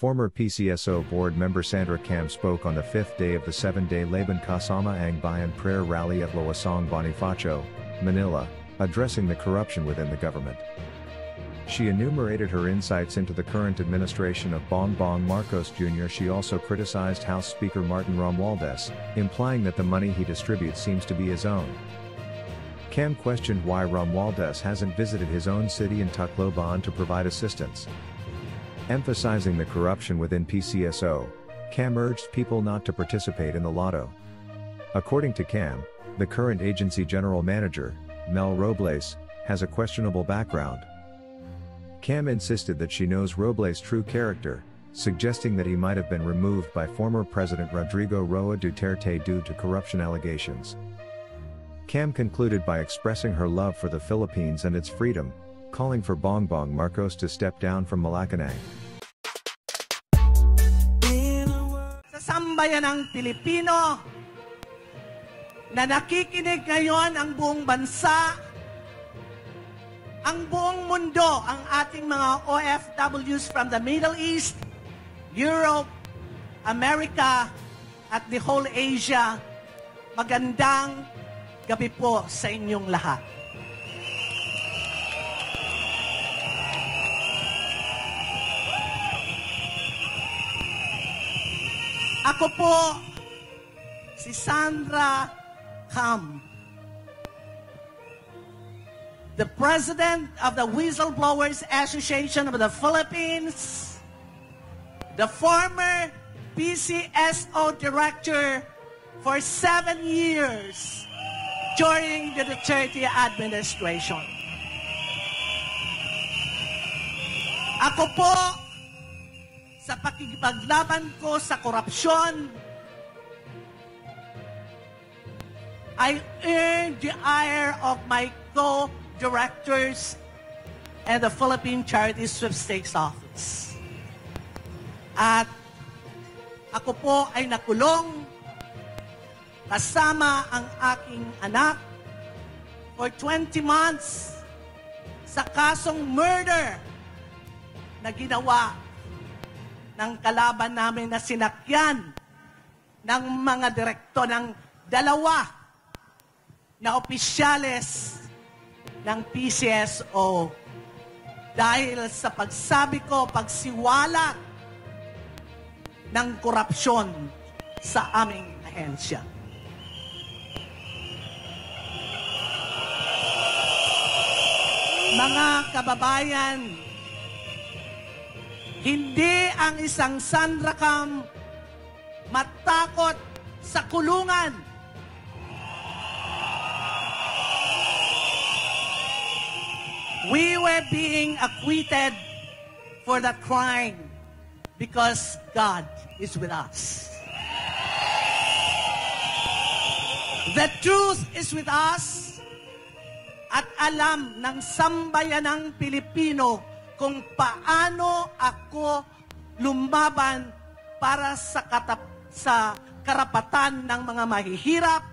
Former PCSO board member Sandra Cam spoke on the fifth day of the 7-day Laban Kasama Ang Bayan prayer rally at Loasang Bonifacio, Manila, addressing the corruption within the government. She enumerated her insights into the current administration of Bongbong Marcos Jr. She also criticized House Speaker Martin Romualdez, implying that the money he distributes seems to be his own. Cam questioned why Romualdez hasn't visited his own city in Tacloban to provide assistance. Emphasizing the corruption within PCSO, Cam urged people not to participate in the lotto. According to Cam, the current agency general manager, Mel Robles, has a questionable background. Cam insisted that she knows Robles' true character, suggesting that he might have been removed by former President Rodrigo Roa Duterte due to corruption allegations. Cam concluded by expressing her love for the Philippines and its freedom, calling for Bongbong Marcos to step down from Malacanang. Sa sambayanang Pilipino na nakikinig ngayon ang buong bansa, ang buong mundo, ang ating mga OFWs from the Middle East, Europe, America, at the whole Asia, magandang gabi po sa inyong lahat. Ako po, si Sandra Cam, the President of the Whistleblowers Association of the Philippines, the former PCSO Director for 7 years during the Duterte administration. Ako po, sa pakikipaglaban ko sa korupsyon, I earned the ire of my co-directors and the Philippine Charity Sweepstakes Office. At ako po ay nakulong kasama ang aking anak for 20 months sa kasong murder na ginawa ng kalaban namin na sinakyan ng mga direktor ng dalawa na opisyales ng PCSO dahil sa pagsabi ko, pagsiwala ng korupsyon sa aming ahensya. Mga kababayan, hindi ang isang Sandra Cam matakot sa kulungan. We were being acquitted for that crime because God is with us. The truth is with us at alam ng sambayanang Pilipino kung paano ako lumaban para sa karapatan ng mga mahihirap.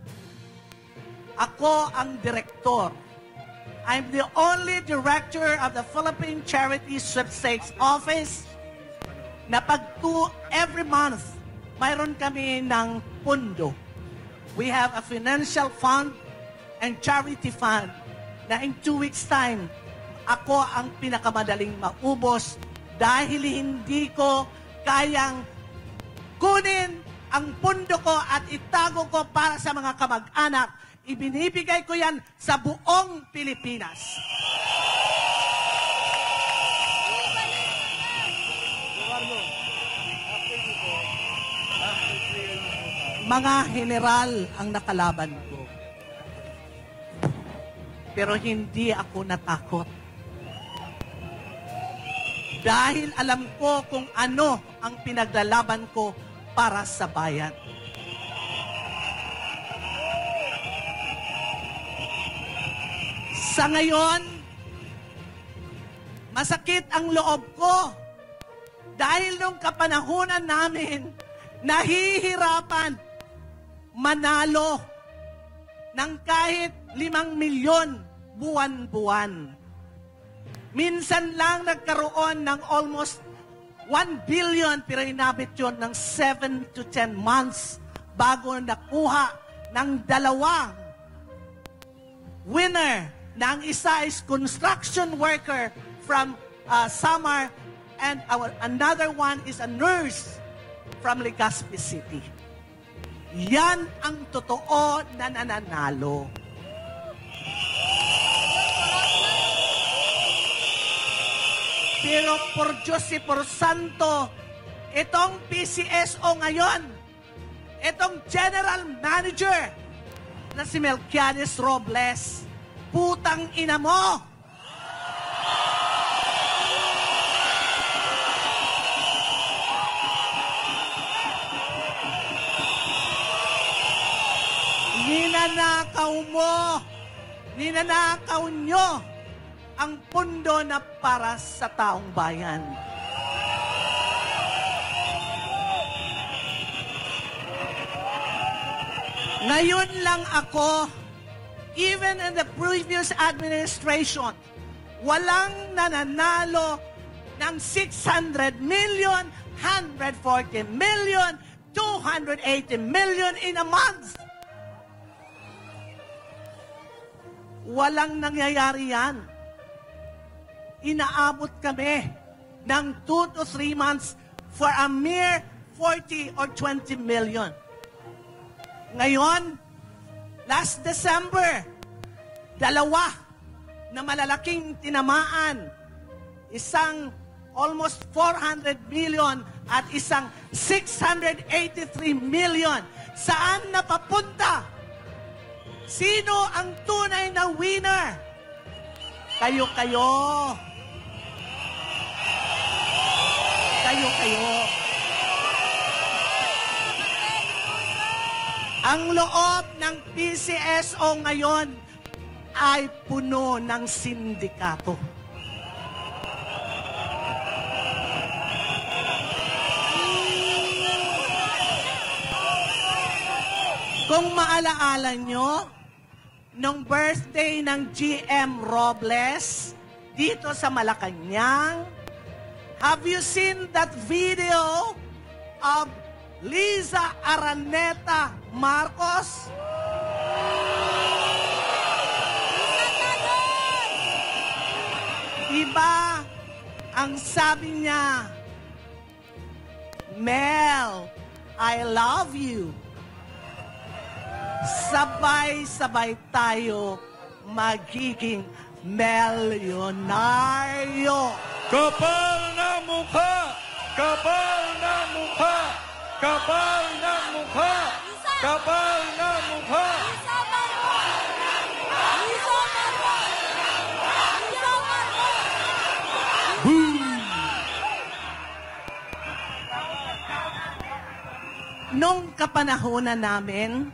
Ako ang direktor. I'm the only director of the Philippine Charity Sweepstakes Office na every month, mayroon kami ng pundo. We have a financial fund and charity fund na in 2 weeks' time, ako ang pinakamadaling maubos dahil hindi ko kayang kunin ang pundo ko at itago ko para sa mga kamag-anak. Ibinibigay ko yan sa buong Pilipinas. Mga general ang nakalaban ko. Pero hindi ako natakot. Dahil alam ko kung ano ang pinaglalaban ko para sa bayan. Sa ngayon, masakit ang loob ko dahil nung kapanahunan namin, nahihirapan manalo ng kahit 5 milyon buwan-buwan. Minsan lang nagkaroon ng almost 1 billion, pero inabot yun ng 7 to 10 months bago nakuha ng dalawang winner na ang isa is construction worker from Samar and another one is a nurse from Legazpi City. Yan ang totoo na nananalo. Pero por Diyos y por Santo, itong PCSO ngayon, itong General Manager na si Melquiades Robles, putang ina mo! Ninanakaw nyo ang pundo na para sa taong bayan. Ngayon lang ako, even in the previous administration, walang nananalo ng 600 million, 140 million, 280 million in a month. Walang nangyayari yan. Inaabot kami ng 2 to 3 months for a mere 40 or 20 million. Ngayon, last December, dalawa na malalaking tinamaan. Isang almost 400 million at isang 683 million. Saan napapunta? Sino ang tunay na winner? Kayo-kayo. Kayo-kayo. Ang loob ng PCSO ngayon ay puno ng sindikato. Kung maalaala nyo, nung birthday ng GM Robles dito sa Malacanang, have you seen that video of Liza Araneta Marcos? Diba, ang sabi niya, Mel, I love you. Sabay-sabay tayo magiging milyonaryo. Kapal na mukha! Kapal na mukha! Kapal na mukha! Kapal na mukha! Nung kapanahonan namin,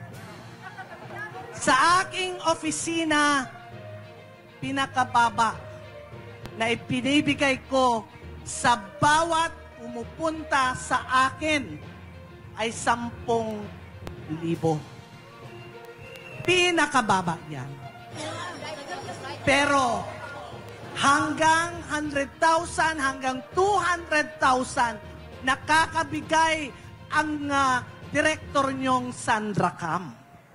sa aking opisina, pinakababa na ipinibigay ko sa bawat pumupunta sa akin ay 10,000. Pinakababa yan. Pero hanggang 100,000, hanggang 200,000, nakakabigay ang direktor nyong Sandra Cam.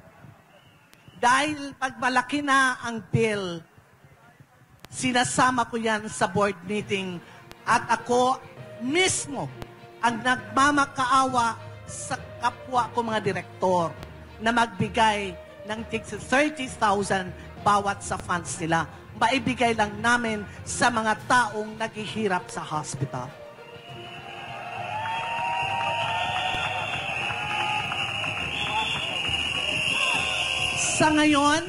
Dahil pag malaki na ang bill, sinasama ko yan sa board meeting at ako mismo ang nagmamakaawa sa kapwa ko mga direktor na magbigay ng 30,000 bawat sa funds nila. Maibigay lang namin sa mga taong naghihirap sa hospital. Sa ngayon,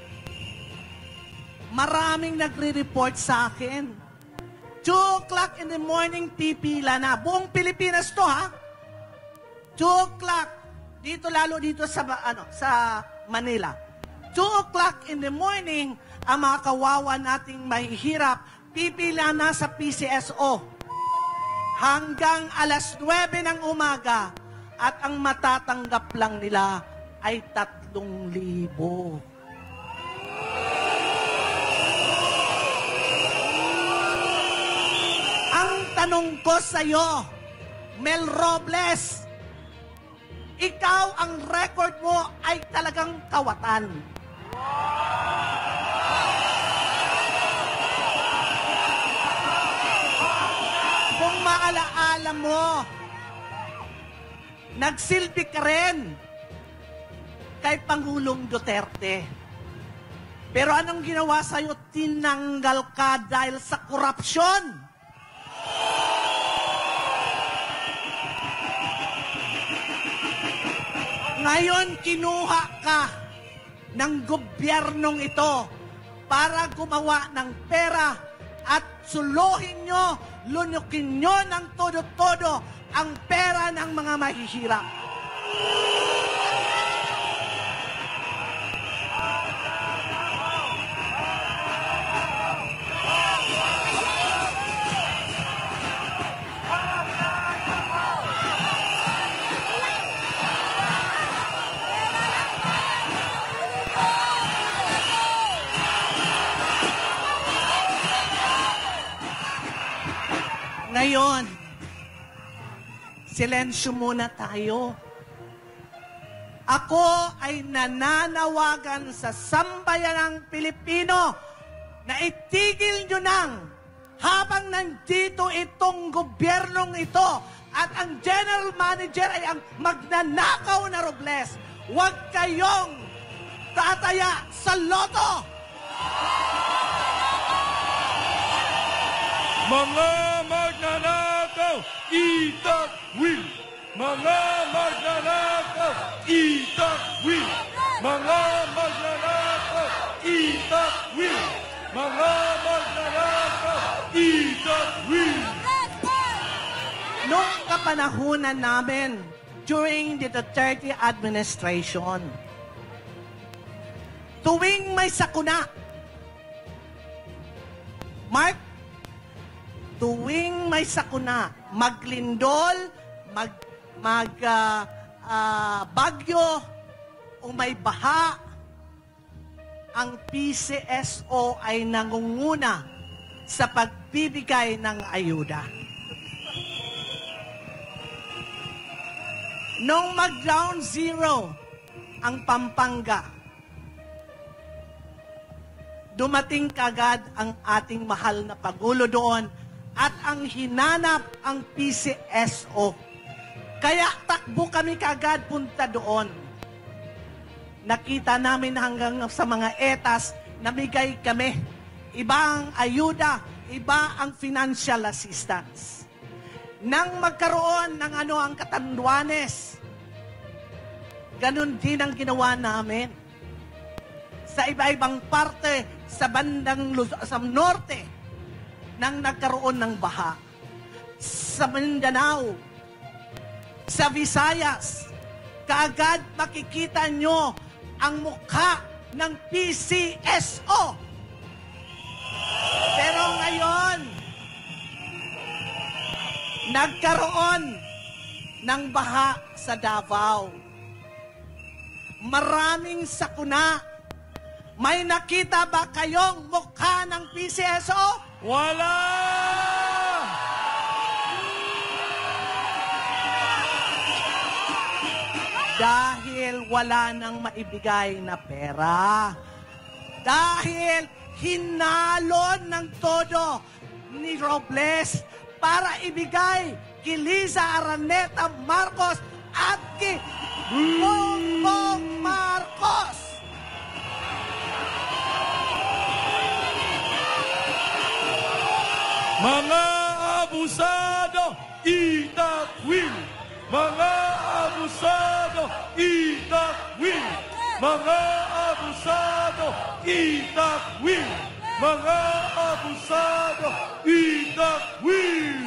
maraming nagre-report sa akin. 2 o'clock in the morning, pipila na. Buong Pilipinas to, ha? 2 o'clock. Dito, lalo dito sa Manila. 2 o'clock in the morning, ang mga kawawa nating mahihirap, pipila na sa PCSO. Hanggang alas 9 ng umaga. At ang matatanggap lang nila ay 3,000. Ang tanong ko sa iyo, Mel Robles, ikaw ang record mo ay talagang kawatan. Kung maalaala mo, nagsilbi ka rin kay Pangulong Duterte. Pero anong ginawa sa'yo? Tinanggal ka dahil sa korupsyon. Ngayon, kinuha ka ng gobyernong ito para gumawa ng pera at suluhin nyo, lunukin nyo ng todo-todo ang pera ng mga mahihirap. Ngayon, silensyo muna tayo. Ako ay nananawagan sa sambayanang Pilipino na itigil nyo nang habang nandito itong gobyernong ito at ang general manager ay ang magnanakaw na Robles. Huwag kayong tataya sa loto! Mga magnanakaw, itakwil! Mga magnanakaw, itakwil! Mga magnanakaw, itakwil! Mga magnanakaw, itakwil! Noong kapanahunan namin, during the Duterte administration, tuwing may sakuna, Mark, tuwing may sakuna, maglindol, bagyo, o may baha, ang PCSO ay nangunguna sa pagbibigay ng ayuda. Nung mag-ground zero ang Pampanga, dumating kagad ang ating mahal na Pangulo doon at ang hinanap ang PCSO. Kaya takbo kami kagad punta doon. Nakita namin hanggang sa mga etas, namigay kami. Iba ang ayuda, iba ang financial assistance. Nang magkaroon ng ang Katanduanes, ganun din ang ginawa namin. Sa iba-ibang parte, sa bandang sa norte, nang nagkaroon ng baha. Sa Mindanao, sa Visayas, kaagad makikita nyo ang mukha ng PCSO. Pero ngayon, nagkaroon ng baha sa Davao. Maraming sakuna. May nakita ba kayong mukha ng PCSO? Wala! Dahil wala nang maibigay na pera. Dahil hinalon ng todo ni Robles para ibigay kay Liza Araneta Marcos at kay Bongbong Marcos. Mga abusado, itakwil! Mga abusado, itakwil! Mga abusado, itakwil! Mga abusado, itakwil!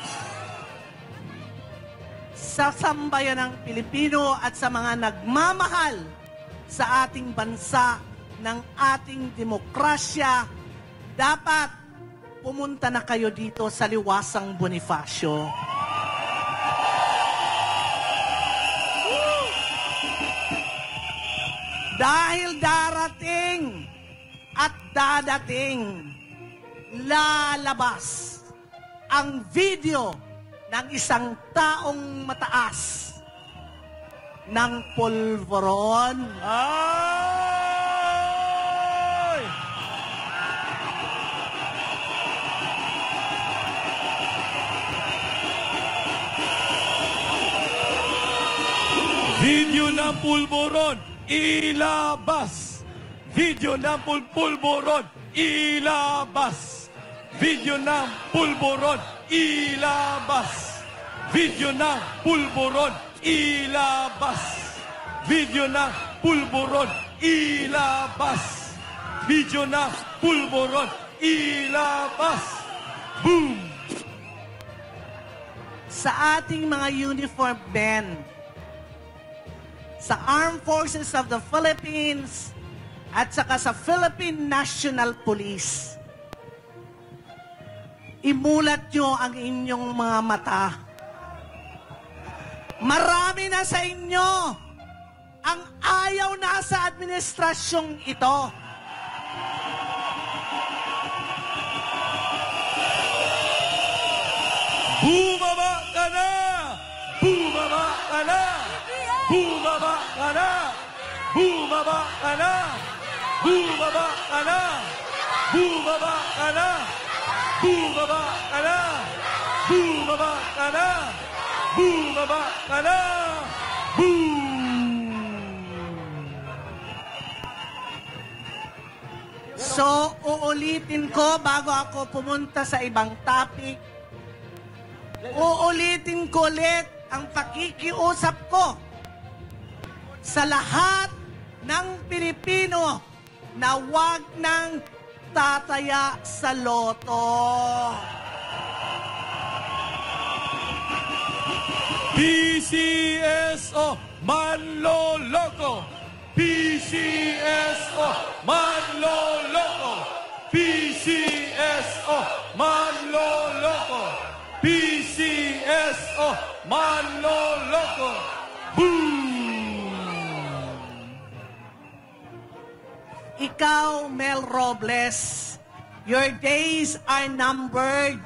Sa sambayan ng Pilipino at sa mga nagmamahal sa ating bansa ng ating demokrasya, dapat pumunta na kayo dito sa Liwasang Bonifacio. Dahil darating at dadating, lalabas ang video ng isang taong mataas ng pulveron. Ay! Video ng pulburon, ilabas! Video ng pulburon, ilabas! Video ng pulburon, ilabas! Video ng pulburon, ilabas! Video ng pulburon, ilabas! Video ng pulburon, ilabas! Boom! Sa ating mga uniformed men, sa Armed Forces of the Philippines, at saka sa Philippine National Police, imulat nyo ang inyong mga mata. Marami na sa inyo ang ayaw na sa administrasyong ito. Bumaba ka na! Bumaba ka na! Bumaba ka na! Bumaba ka na! Bumaba ka na! Bumaba ka na! Bumaba ka na! Bumaba ka na! Bumaba ka na! Boom! So, uulitin ko bago ako pumunta sa ibang topic. Uulitin ko ulit ang pakikiusap ko sa lahat ng Pilipino na wag nang tataya sa loto. PCSO manloloko! PCSO manloloko! PCSO manloloko! PCSO manloloko! Boom! Ikaw, Mel Robles, your days are numbered.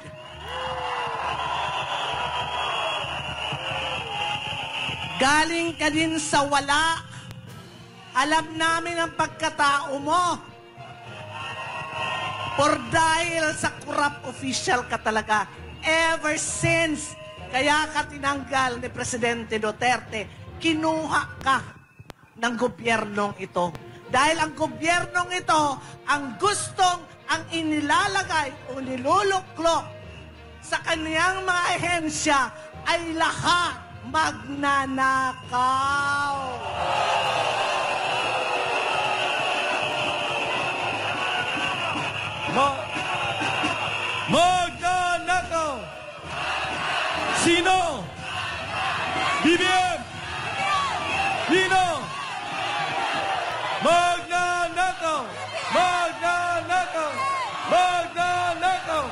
Galing ka din sa wala. Alam namin ang pagkatao mo. Por dahil sa corrupt official ka talaga. Ever since, kaya ka tinanggal ni Presidente Duterte, kinuha ka ng gobyernong ito. Dahil ang gobyernong ito, ang ang inilalagay o niluluklok sa kaniyang mga ahensya ay lahat magnanakaw. Magnanakaw! Sino? BBM! Sino? Magnanakaw! Magnanakaw! Magnanakaw!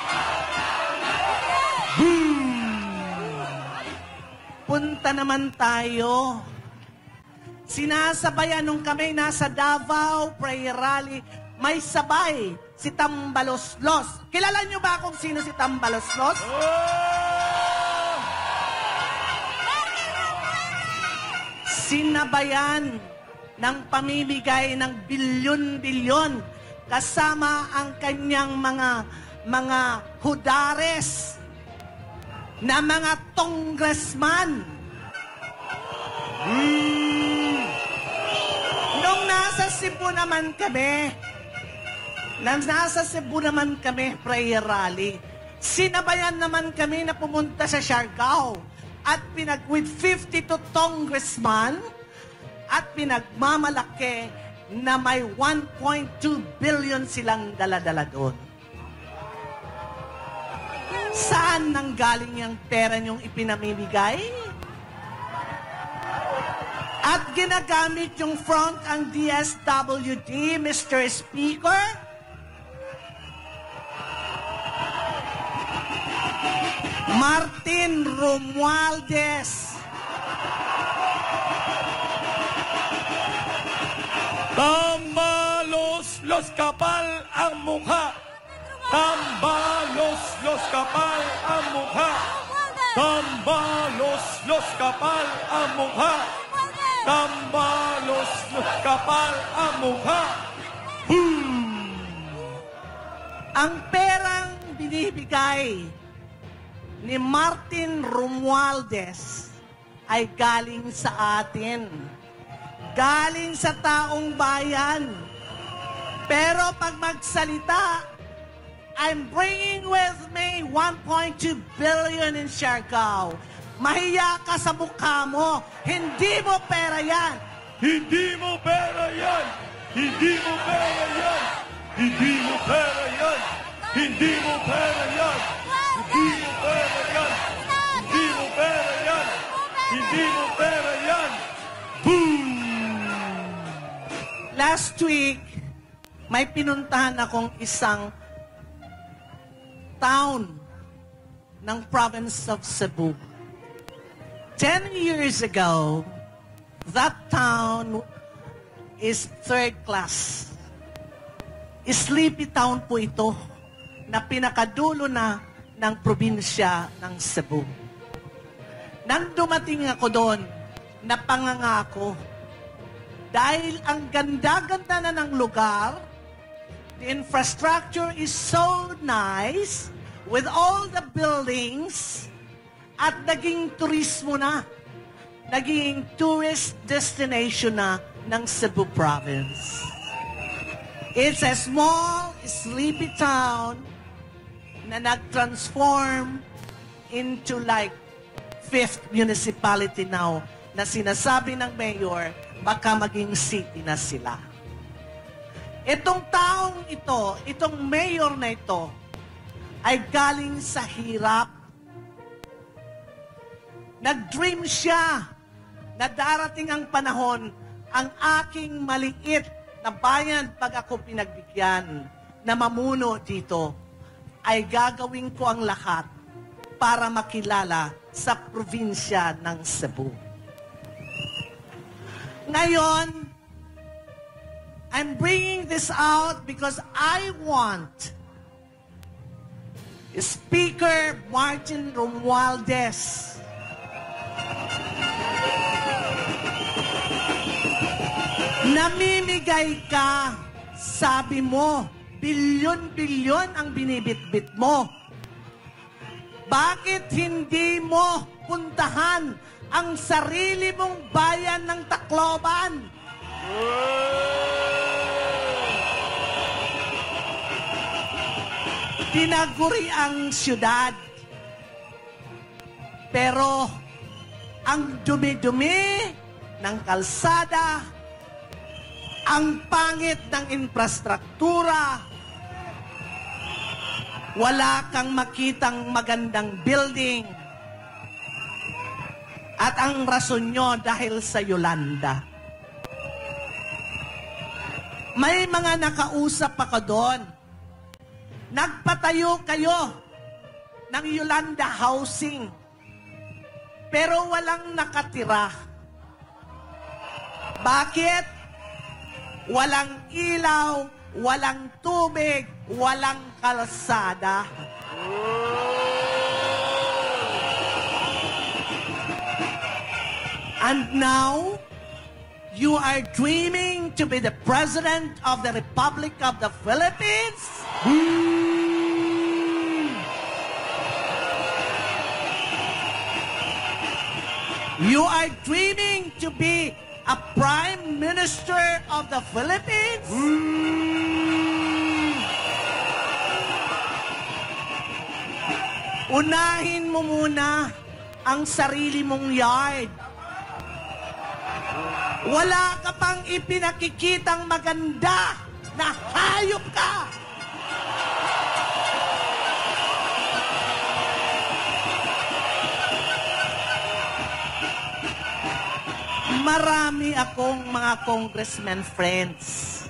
Punta naman tayo. Sinasabayan nung kami nasa Davao Prayer Rally, may sabay si Tambaloslos. Kilala niyo ba kung sino si Tambaloslos? Sinabayan ng pamimigay ng bilyon-bilyon kasama ang kanyang mga hudares na mga congressman. Nung nasa Cebu naman kami, prayer rally, sinabayan naman kami na pumunta sa Siargao at with 52 congressman at pinagmamalaki na may 1.2 billion silang dala-dala doon. Saan nanggaling yung pera niyong ipinamimigay? At ginagamit yung front ang DSWD, Mr. Speaker? Martin Romualdez. Tambaloslos, kapal ang mukha. Tambalos-los kapal ang mukha. Tambalos-los kapal ang mukha. Tambalos-los kapal ang mukha. Ang perang binibigay ni Martin Romualdez ay galing sa atin. Galing sa taong bayan. Pero pag magsalita, I'm bringing with me 1.2 billion in Siargao. Mahiya ka sa mukha mo. Hindi mo pera yan. Hindi mo pera yan! Hindi mo pera yan! Hindi mo pera yan! Hindi mo pera yan! Hindi mo pera yan! Hindi mo pera yan! Hindi mo pera yan! Last week, may pinuntahan akong isang town ng province of Cebu. 10 years ago, that town is third class. Sleepy town po ito na pinakadulo na ng probinsya ng Cebu. Nang dumating ako doon, napangangako. Dahil ang ganda-ganda na ng lugar, the infrastructure is so nice with all the buildings at naging turismo na. Naging tourist destination na ng Cebu Province. It's a small, sleepy town na nag-transform into like 5th municipality now na sinasabi ng mayor, baka maging city na sila. Itong taong ito, itong mayor na ito, ay galing sa hirap. Nag-dream siya na darating ang panahon, ang aking maliit na bayan pag ako pinagbigyan na mamuno dito, ay gagawin ko ang lahat para makilala sa probinsya ng Cebu. Ngayon, I'm bringing this out because I want Speaker Martin Romualdez namimigay ka, sabi mo, bilyon-bilyon ang binibitbit mo. Bakit hindi mo puntahan ang sarili mong bayan ng Tacloban? Tinaguri ang siyudad. Pero ang dumi-dumi ng kalsada, ang pangit ng infrastruktura, wala kang makitang magandang building. At ang rason nyo dahil sa Yolanda. May mga nakausap ako doon. Nagpatayo kayo ng Yolanda Housing. Pero walang nakatira. Bakit? Walang ilaw, walang tubig, walang kalsada. And now, you are dreaming to be the President of the Republic of the Philippines? You are dreaming to be a Prime Minister of the Philippines? Unahin mo muna ang sarili mong yard. Wala ka pang ipinakikitang maganda na hayop ka. Marami akong mga congressman friends.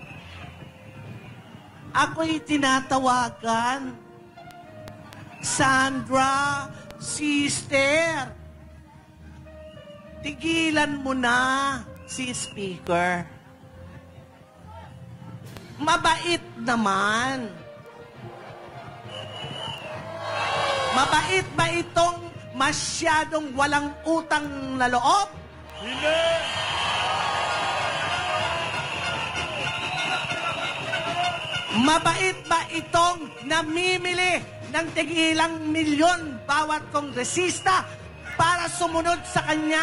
Ako'y tinatawagan. Sandra, sister, tigilan mo na si Speaker. Mabait naman. Mabait ba itong masyadong walang utang na loob? Hindi! Mabait ba itong namimili ng tigilang milyon bawat kongresista para sumunod sa kanya?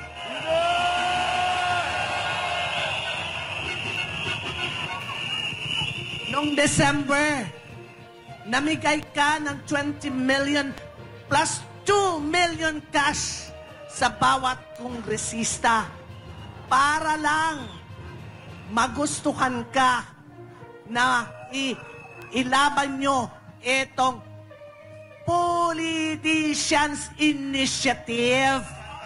Noong December, namigay ka ng 20 million plus 2 million cash sa bawat kongresista para lang magustuhan ka na ilaban nyo itong Politicians Initiative.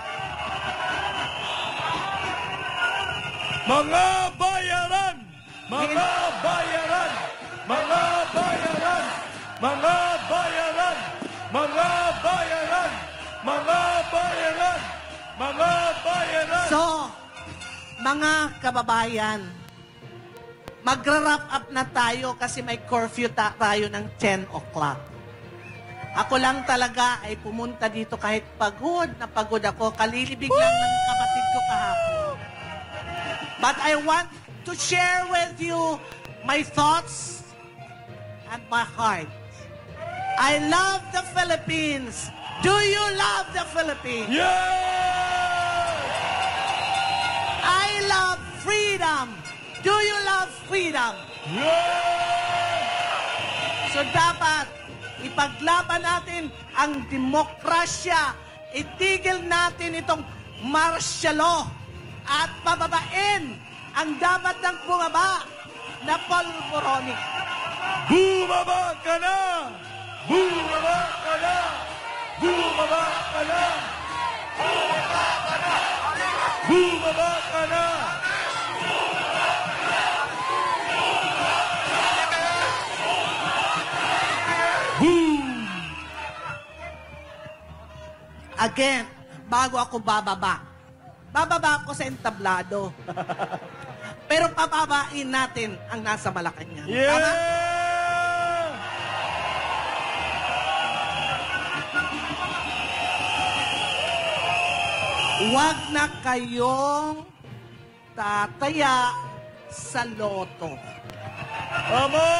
Mga bayaran! Mga bayaran! Mga bayaran! Mga bayaran! Mga bayaran! Mga bayaran! Mga bayaran! So, mga kababayan, magra-wrap up na tayo kasi may curfew tayo ng 10 o'clock. Ako lang talaga ay pumunta dito kahit pagod na pagod ako. Kalilibig lang ng kapatid ko kahapon. But I want to share with you my thoughts and my heart. I love the Philippines. Do you love the Philippines? Yes! I love freedom. Do you love freedom? Yes! So dapat ipaglaban natin ang demokrasya. Itigil natin itong martial law at pababain ang dapat ng bumaba na polvoronic. Bumaba ka na! Bumaba ka na! Bumaba ka na! Bumaba ka na! Again, bago ako bababa ako sa entablado. Pero pababain natin ang nasa Malacanang. Yeah! Tama? Huwag na kayong tataya sa loto. Tama!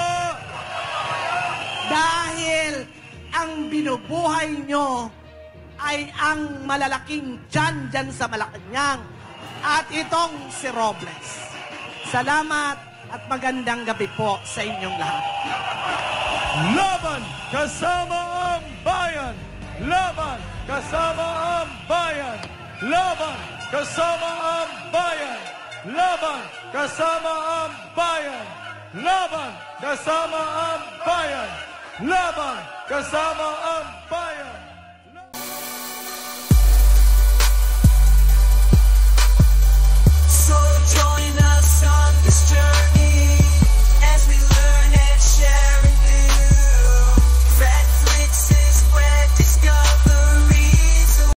Dahil ang binubuhay nyo ay ang malalaking tiyan dyan sa Malacanang at itong si Robles. Salamat at magandang gabi po sa inyong lahat. Laban kasama ang bayan! Laban kasama ang bayan! Laban kasama ang bayan! Laban kasama ang bayan! Laban kasama ang bayan! Laban kasama ang bayan!